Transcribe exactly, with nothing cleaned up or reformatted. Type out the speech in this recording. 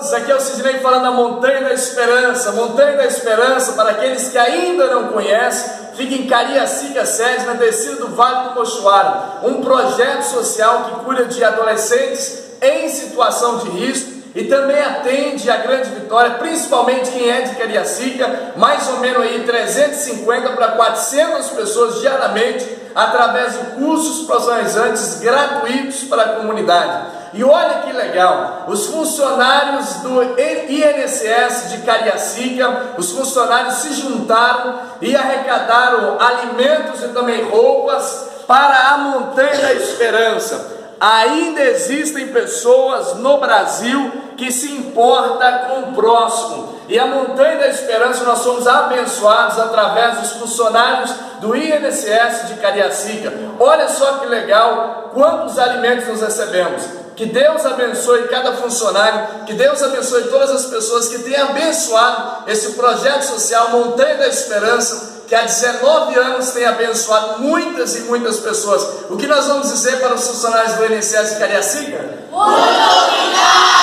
todos, aqui é o Sidney falando da Montanha da Esperança. Montanha da Esperança, para aqueles que ainda não conhecem, fica em Cariacica sede, na descida do Vale do Mochoara, um projeto social que cuida de adolescentes em situação de risco e também atende a Grande Vitória, principalmente quem é de Cariacica, mais ou menos aí trezentas e cinquenta para quatrocentas pessoas diariamente, através de cursos profissionalizantes gratuitos para a comunidade. E olha que legal, os funcionários do I N S S de Cariacica, os funcionários se juntaram e arrecadaram alimentos e também roupas para a Montanha da Esperança. Ainda existem pessoas no Brasil que se importam com o próximo. E a Montanha da Esperança, nós somos abençoados através dos funcionários do I N S S de Cariacica. Olha só que legal, quantos alimentos nós recebemos. Que Deus abençoe cada funcionário, que Deus abençoe todas as pessoas que têm abençoado esse projeto social Montanha da Esperança, que há dezenove anos tem abençoado muitas e muitas pessoas. O que nós vamos dizer para os funcionários do I N S S de Cariacica? Muito obrigado!